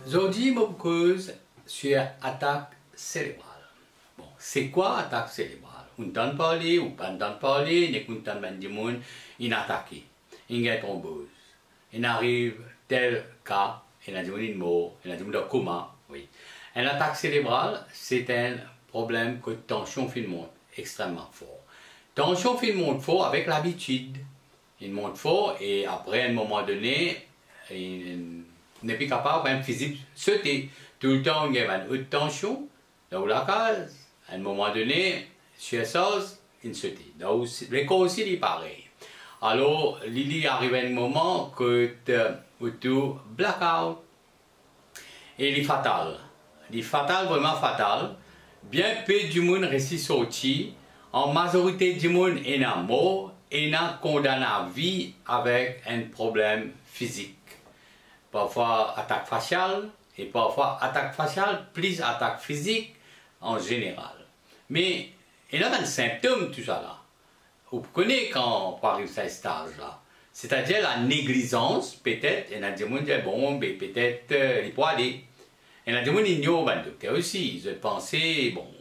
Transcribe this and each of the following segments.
Aujourd'hui, je cause sur attaque cérébrale. Bon, c'est quoi attaque cérébrale? On entend parler ou pas entend parler, on entend même du monde, il attaque, il a une thrombose, il arrive tel cas, il a une mort, il a une coma, oui. Une attaque cérébrale, c'est un problème que tension fait monte extrêmement fort. Tension fait monte fort avec l'habitude. Il monte fort et après, à un moment donné, il n'est plus capable, même physique, sauter. Tout le temps, il y a une haute tension, dans la case. À un moment donné, sur ça, il saute. Le corps aussi, il est pareil. Alors, il arrive un moment que tu blackout. Et il est fatal. Il est fatal, vraiment fatal. Bien peu du monde reste sorti. En majorité du monde est mort et est condamné à vie avec un problème physique. Parfois attaque faciale et parfois attaque faciale plus attaque physique en général. Mais il y a un symptôme tout ça là. Vous connaissez quand on arrive à ce stage-là. C'est-à-dire la négligence, peut-être, il y a des gens qui disent bon, mais peut-être il peut aller. Il y a des gens qui ignorent le docteur aussi. Ils ont pensé, bon,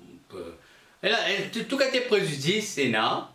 tout cas des préjudices, c'est là,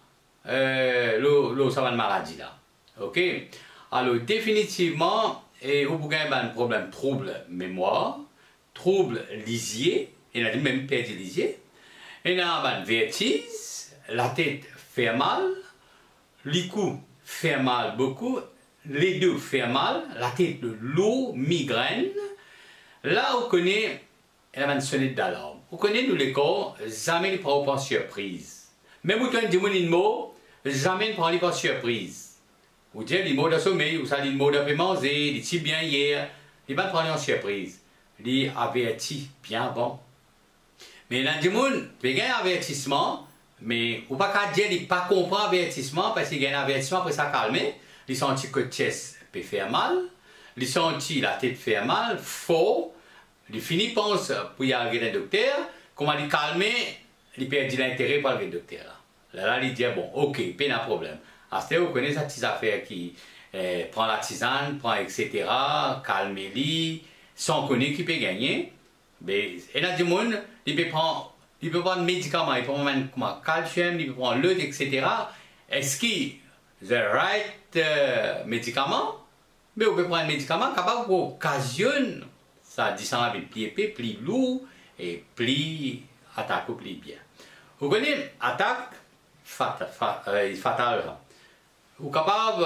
ça va une maladie là. Ok? Alors, définitivement, vous avez un problème trouble mémoire, trouble lisier, il y a même perdu lisier, il y a un vertige, la tête fait mal, les coups fait mal beaucoup, les deux fait mal, la tête lourde, migraine. Là, on connaît, il y a une sonnette d'alarme. Vous connaissez nous les corps, jamais ne prend pas surprise. Même quand on dit un mot, jamais ne prend pas surprise. Vous dites les mots de sommeil, vous savez les mots de manger, les petits bien hier, il ne prend pas surprise. Il avertit bien bon. Mais dans le monde, il y a un avertissement, mais vous ne pouvez pas dire qu'il ne pas comprendre l'avertissement parce qu'il y a un avertissement pour ça calmer. Il sentit que le chest peut faire mal, il sentit la tête faire mal, fort. Il finit pense pour y arriver au docteur, comment il calmer, il perd l'intérêt pour le docteur. Là, il dit bon, ok, pas de problème. À ce moment, vous connaissez cette petite affaire qui prend la tisane, prend etc., calme-les, sans connaître qui peut gagner. Mais il y a des gens qui peuvent prendre des médicaments, il peut prendre calcium, il peut prendre l'autre, etc. Est-ce qu'il y a le right médicament? Mais on peut prendre un médicament capable d'occasionner ça descend avec plus épais, plus lourd et plus attaque ou plus bien. Vous connaissez attaque fatale. Vous êtes capable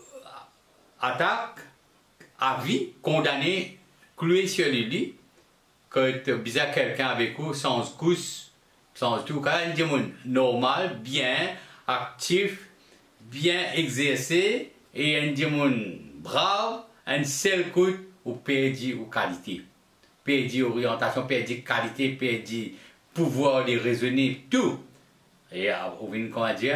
attaque à vie, condamné, cloué sur le lit, que bizarre quelqu'un avec vous sans gousse, sans tout cas, un démon normal, bien actif, bien exercé et un démon brave, un seul coup ou perdu ou qualité. Perdu orientation, perdu qualité, perdu pouvoir de raisonner, tout. Et vous avez comment dire,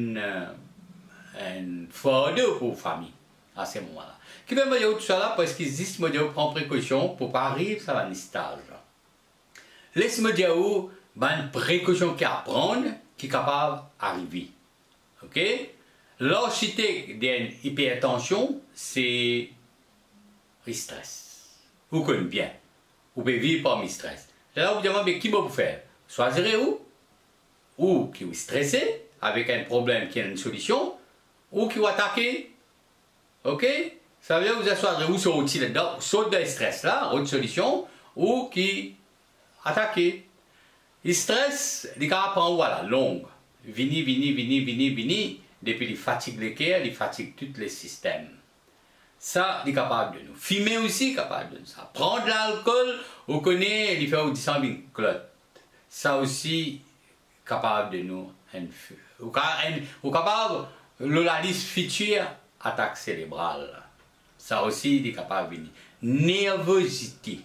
un fardeau pour la famille à ce moment-là. Qui veut me dire tout ça là parce qu'il existe, me dire, prendre précaution pour ne pas arriver à un stage. Laisse-moi dire où, une précaution qu'il y a à prendre qui est capable d'arriver. Ok? L'architecte d'une hypertension, c'est le stress. Vous connaissez bien. Vous pouvez vivre par le stress. Là, vous demandez qui va vous faire? Choisirez où? Ou qui est stressé avec un problème qui a une solution, ou qui va attaquer. Ok? Ça veut dire que vous choisirez où sur outil là-dedans, saute de stress là, autre solution, ou qui attaquer. Le stress, les gars prend voilà, longue. Vini, depuis il fatigue les cœurs, il fatigue tous les systèmes. Ça, il est capable de nous. Fumer aussi, capable de nous. Ça. Prendre l'alcool, on connaît, il fait au 10 000 clottes. Ça aussi, capable de nous. Ou capable, la liste future, attaque cérébrale. Ça aussi, il est capable de venir. Nervosité.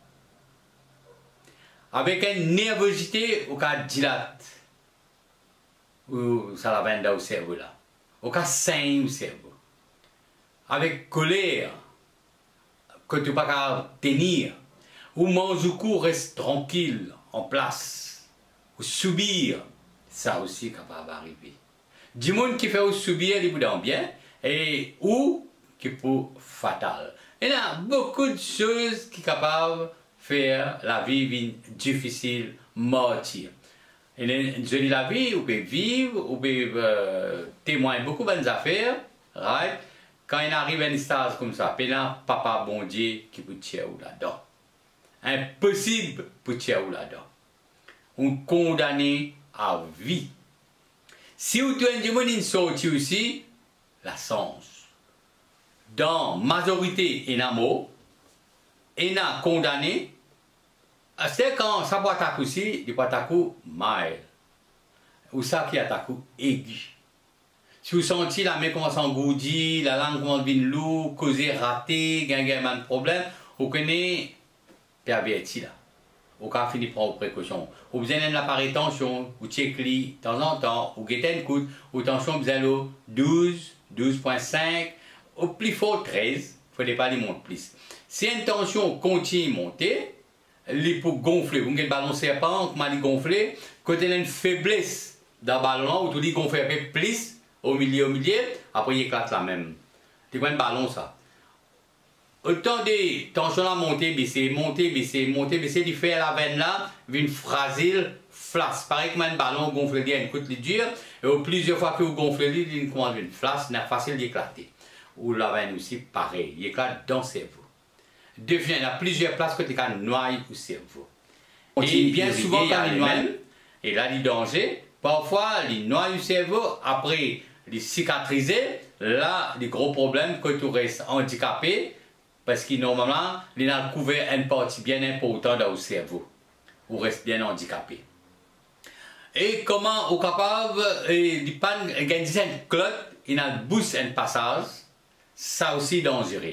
Avec une nervosité, on dilate. Ou ça la vend au cerveau là. On saigne au cerveau. Avec colère, que tu ne peux pas tenir, ou mange au coup, reste tranquille, en place, ou subir, ça aussi capable d'arriver. Du monde qui fait subir, il vous donne bien, et ou qui peut fatal. Il y a beaucoup de choses qui sont capables de faire la vie difficile, martyr. Et je dis la vie, vous pouvez vivre, vous pouvez témoigner beaucoup de bonnes affaires, right? Quand il arrive à une stage comme ça, puis là, papa bon Dieu qui peut tirer là-dedans. Impossible pour tirer là-dedans. On condamné à vie. Si vous avez une sortie aussi, la sens. Dans la majorité, il y a mot, il y a condamné. C'est quand ça peut attaquer aussi, il peut attaquer mal. Ou ça qui attaque aigu. Si vous sentez la main commence à engourdir, la langue commence à devenir lourde, causer raté, gagner un problème, vous connaissez, perverti là. Vous pouvez finir par prendre précaution. Vous avez un appareil tension, vous checkez de temps en temps, vous guettez une coude, vous tension, vous avez 12, 12.5, au plus fort 13, il ne faut pas les monter plus. Si une tension continue à monter, il peut gonfler. Vous avez le ballon serpent, comment il gonfler, quand il y a une faiblesse dans le ballon, vous pouvez gonfler un peu plus, au milieu, après il éclate la même. C'est quoi un ballon ça? Autant de tension à monter, baisser, il fait la veine là, une fragile, flash. Pareil comme un ballon gonflé, il y a une côte dure, et plusieurs fois que vous gonflez, il commence une flash, c'est facile d'éclater. Ou la veine aussi, pareil, il éclate dans le cerveau. Devient, il y a plusieurs places que tu as noyé au cerveau. Et bien souvent, quand il noie, et là, il danger, parfois, il noie au cerveau, après, il cicatrise, là, les gros problèmes que tu restes handicapé, parce que normalement, il a couvert une partie bien importante dans le cerveau. Ou reste bien handicapé. Et comment on est capable de gagner une clotte, il a boost un passage, ça aussi dangereux.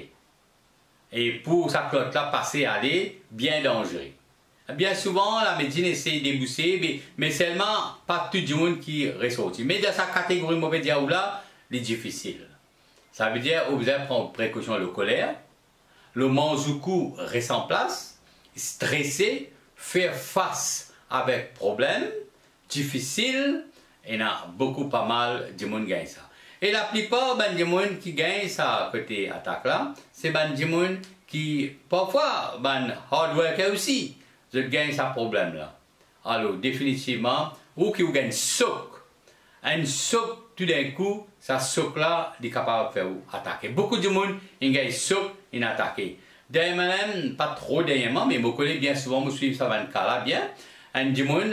Et pour sa clotte là passer aller, bien dangereux. Bien souvent, la médecine essaie de débousser, mais seulement pas tout le monde qui ressortit. Mais dans sa catégorie mauvais diable là, c'est difficile. Ça veut dire que vous devez prendre précaution le colère. Le manzoukou reste en place, stressé, faire face avec problème, difficile, et il y a beaucoup pas mal de monde qui gagne ça. Et la plupart des gens qui gagnent ça côté attaque là, c'est des gens qui parfois hard worker aussi, je gagne ça problème là. Alors définitivement, ou qui gagne soc, un soc tout d'un coup, ça soc là, il est capable de faire attaquer. Beaucoup de monde ils gagnent soc, ils attaquent. Dernièrement, pas trop dernièrement, mais mes collègues bien souvent me suivent ça dans le cas là bien. Un monde,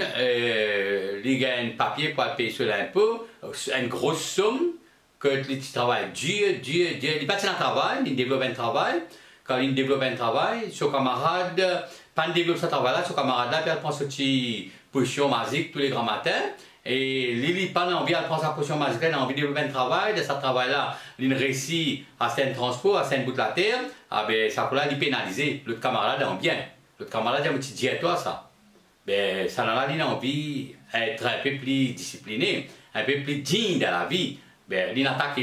il gagne un papier pour payer sur l'impôt, une grosse somme. Que les travail dur, il passe un travail, il développe un travail. Quand il développe un travail, son camarade, pas développe ce travail-là, son camarade là, puis elle prend ce petit potion magique tous les grands matins. Et Lily pas envie, elle prend sa potion magique, elle a envie de développer un travail, de ce travail-là, il réussit à faire un transport, à faire un bout de la terre, ah ben ça peut là, il pénaliser. L'autre camarade en bien. L'autre camarade dit, tu dis à toi ça. Ben ça là, il a envie d'être un peu plus discipliné, un peu plus digne dans la vie. Ben, il attaque.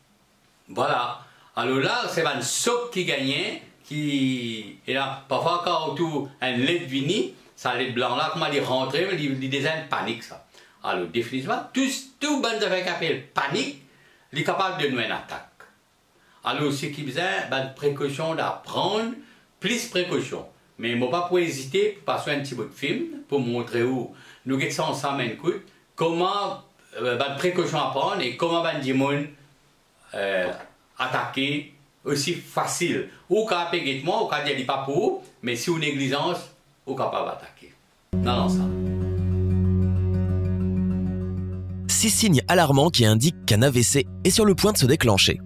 Voilà. Alors là, c'est un soc qui gagnait, qui. Et là, parfois, quand autour un lait de vini, ça lait blanc là, comment il rentrait, il désine panique ça. Alors, définitivement, tout bon avec appel panique, il est capable de nous une attaque. Alors, ce qui faisait, précaution d'apprendre, plus précaution. Mais il ne faut pas pour hésiter, pour passer un petit bout de film, pour montrer où nous sommes ensemble un coup, comment. Précaution à prendre et comment les gens attaquer aussi facile. Ou quand vous quand il n'y a pas pour, mais si vous négligence, vous capable d'attaquer. Dans l'ensemble. 6 signes alarmants qui indiquent qu'un AVC est sur le point de se déclencher.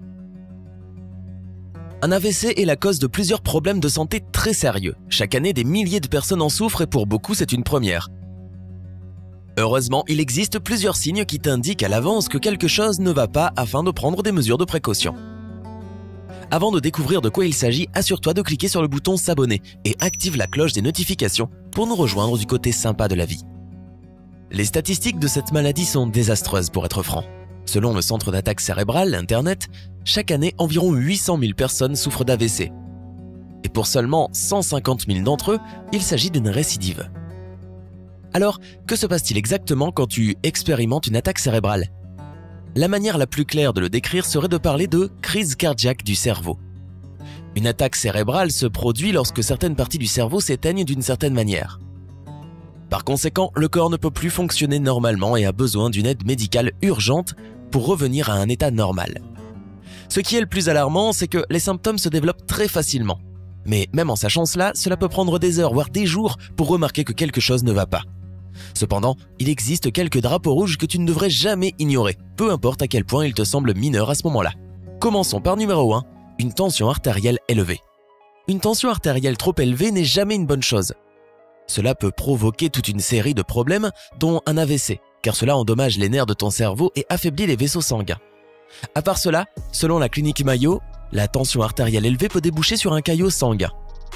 Un AVC est la cause de plusieurs problèmes de santé très sérieux. Chaque année, des milliers de personnes en souffrent et pour beaucoup, c'est une première. Heureusement, il existe plusieurs signes qui t'indiquent à l'avance que quelque chose ne va pas afin de prendre des mesures de précaution. Avant de découvrir de quoi il s'agit, assure-toi de cliquer sur le bouton s'abonner et active la cloche des notifications pour nous rejoindre du côté sympa de la vie. Les statistiques de cette maladie sont désastreuses pour être franc. Selon le centre d'attaque cérébrale, Internet, chaque année environ 800 000 personnes souffrent d'AVC. Et pour seulement 150 000 d'entre eux, il s'agit d'une récidive. Alors, que se passe-t-il exactement quand tu expérimentes une attaque cérébrale? La manière la plus claire de le décrire serait de parler de crise cardiaque du cerveau. Une attaque cérébrale se produit lorsque certaines parties du cerveau s'éteignent d'une certaine manière. Par conséquent, le corps ne peut plus fonctionner normalement et a besoin d'une aide médicale urgente pour revenir à un état normal. Ce qui est le plus alarmant, c'est que les symptômes se développent très facilement. Mais même en sachant cela, cela peut prendre des heures, voire des jours, pour remarquer que quelque chose ne va pas. Cependant, il existe quelques drapeaux rouges que tu ne devrais jamais ignorer, peu importe à quel point ils te semblent mineurs à ce moment-là. Commençons par numéro 1, une tension artérielle élevée. Une tension artérielle trop élevée n'est jamais une bonne chose. Cela peut provoquer toute une série de problèmes, dont un AVC, car cela endommage les nerfs de ton cerveau et affaiblit les vaisseaux sanguins. À part cela, selon la clinique Mayo, la tension artérielle élevée peut déboucher sur un caillot sanguin.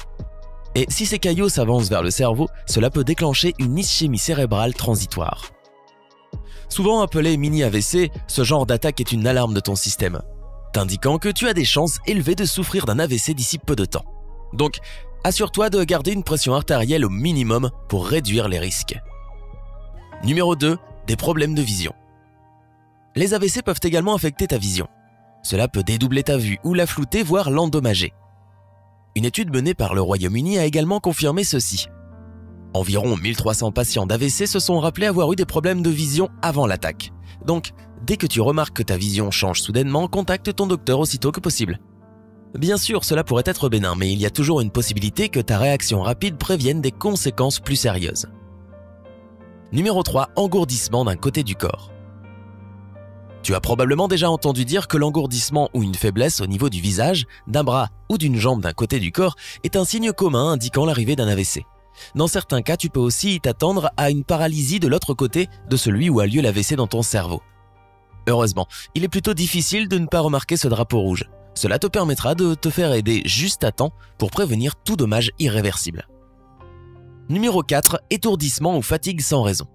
Et si ces caillots s'avancent vers le cerveau, cela peut déclencher une ischémie cérébrale transitoire. Souvent appelé mini-AVC, ce genre d'attaque est une alarme de ton système, t'indiquant que tu as des chances élevées de souffrir d'un AVC d'ici peu de temps. Donc, assure-toi de garder une pression artérielle au minimum pour réduire les risques. Numéro 2, des problèmes de vision. Les AVC peuvent également affecter ta vision. Cela peut dédoubler ta vue ou la flouter, voire l'endommager. Une étude menée par le Royaume-Uni a également confirmé ceci. Environ 1300 patients d'AVC se sont rappelés avoir eu des problèmes de vision avant l'attaque. Donc, dès que tu remarques que ta vision change soudainement, contacte ton docteur aussitôt que possible. Bien sûr, cela pourrait être bénin, mais il y a toujours une possibilité que ta réaction rapide prévienne des conséquences plus sérieuses. Numéro 3, engourdissement d'un côté du corps. Tu as probablement déjà entendu dire que l'engourdissement ou une faiblesse au niveau du visage, d'un bras ou d'une jambe d'un côté du corps est un signe commun indiquant l'arrivée d'un AVC. Dans certains cas, tu peux aussi t'attendre à une paralysie de l'autre côté de celui où a lieu l'AVC dans ton cerveau. Heureusement, il est plutôt difficile de ne pas remarquer ce drapeau rouge. Cela te permettra de te faire aider juste à temps pour prévenir tout dommage irréversible. Numéro 4, étourdissement ou fatigue sans raison.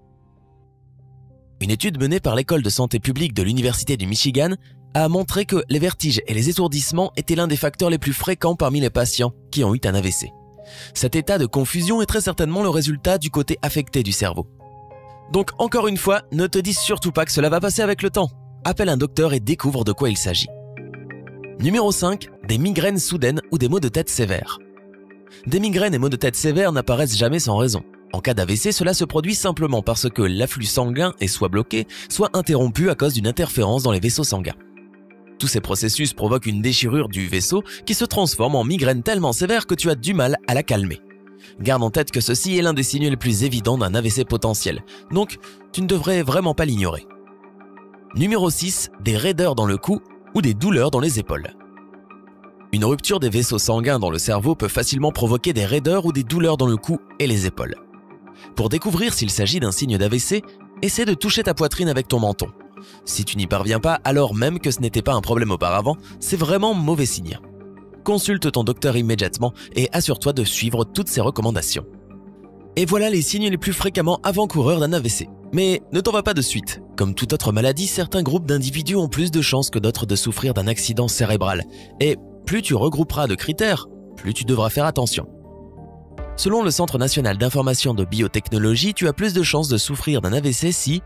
Une étude menée par l'école de santé publique de l'Université du Michigan a montré que les vertiges et les étourdissements étaient l'un des facteurs les plus fréquents parmi les patients qui ont eu un AVC. Cet état de confusion est très certainement le résultat du côté affecté du cerveau. Donc encore une fois, ne te dis surtout pas que cela va passer avec le temps. Appelle un docteur et découvre de quoi il s'agit. Numéro 5, des migraines soudaines ou des maux de tête sévères. Des migraines et maux de tête sévères n'apparaissent jamais sans raison. En cas d'AVC, cela se produit simplement parce que l'afflux sanguin est soit bloqué, soit interrompu à cause d'une interférence dans les vaisseaux sanguins. Tous ces processus provoquent une déchirure du vaisseau qui se transforme en migraine tellement sévère que tu as du mal à la calmer. Garde en tête que ceci est l'un des signes les plus évidents d'un AVC potentiel, donc tu ne devrais vraiment pas l'ignorer. Numéro 6, des raideurs dans le cou ou des douleurs dans les épaules. Une rupture des vaisseaux sanguins dans le cerveau peut facilement provoquer des raideurs ou des douleurs dans le cou et les épaules. Pour découvrir s'il s'agit d'un signe d'AVC, essaie de toucher ta poitrine avec ton menton. Si tu n'y parviens pas, alors même que ce n'était pas un problème auparavant, c'est vraiment mauvais signe. Consulte ton docteur immédiatement et assure-toi de suivre toutes ses recommandations. Et voilà les signes les plus fréquemment avant-coureurs d'un AVC. Mais ne t'en va pas de suite. Comme toute autre maladie, certains groupes d'individus ont plus de chances que d'autres de souffrir d'un accident cérébral. Et plus tu regrouperas de critères, plus tu devras faire attention. Selon le Centre national d'information de biotechnologie, tu as plus de chances de souffrir d'un AVC si...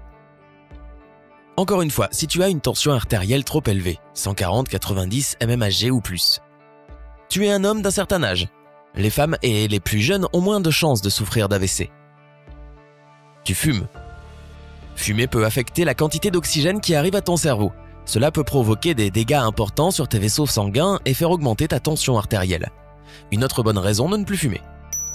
Encore une fois, si tu as une tension artérielle trop élevée, 140-90 mmHg ou plus. Tu es un homme d'un certain âge. Les femmes et les plus jeunes ont moins de chances de souffrir d'AVC. Tu fumes. Fumer peut affecter la quantité d'oxygène qui arrive à ton cerveau. Cela peut provoquer des dégâts importants sur tes vaisseaux sanguins et faire augmenter ta tension artérielle. Une autre bonne raison de ne plus fumer.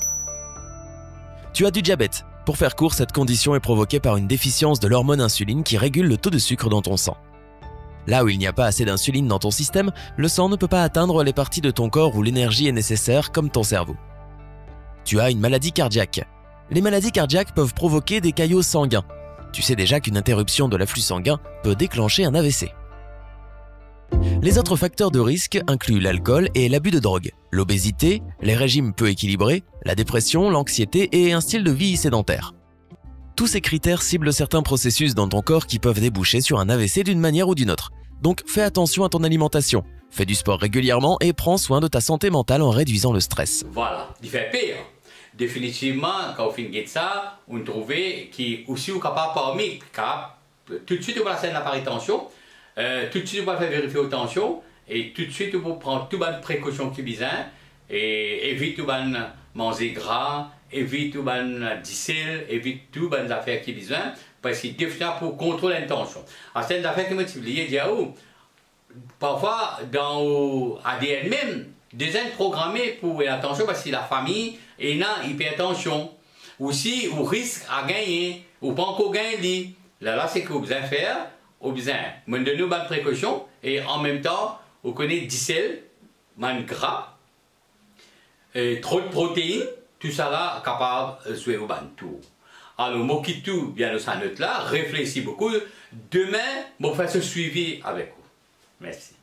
Tu as du diabète. Pour faire court, cette condition est provoquée par une déficience de l'hormone insuline qui régule le taux de sucre dans ton sang. Là où il n'y a pas assez d'insuline dans ton système, le sang ne peut pas atteindre les parties de ton corps où l'énergie est nécessaire, comme ton cerveau. Tu as une maladie cardiaque. Les maladies cardiaques peuvent provoquer des caillots sanguins. Tu sais déjà qu'une interruption de l'afflux sanguin peut déclencher un AVC. Les autres facteurs de risque incluent l'alcool et l'abus de drogue, l'obésité, les régimes peu équilibrés, la dépression, l'anxiété et un style de vie sédentaire. Tous ces critères ciblent certains processus dans ton corps qui peuvent déboucher sur un AVC d'une manière ou d'une autre. Donc fais attention à ton alimentation, fais du sport régulièrement et prends soin de ta santé mentale en réduisant le stress. Voilà, il fait pire. Définitivement, quand on finit ça, on trouve qui aussi est capable parmi, tout de suite on va faire l'appareil tension, tout de suite on va faire vérifier aux tensions et tout de suite vous prendre toutes les précautions qui besoin et évite tout manger gras, évite tout dissel, évite tout les affaires qui besoin parce que des fois pour contrôler l'intention. Alors c'est une affaire qui m'a dit parfois dans l'ADN même des gens programmés pour l'attention parce que la famille est dans hypertension. Aussi, au risque à gagner, ou pas encore gagner. Là, c'est que vous besoin faire, vous besoin de donner bonnes précautions et en même temps, vous connaissez du sel, man gras, trop de protéines, tout ça là capable de jouer au ban tout. Alors, moi qui tout bien de sa note là, réfléchis beaucoup. Demain, je vais faire ce suivi avec vous. Merci.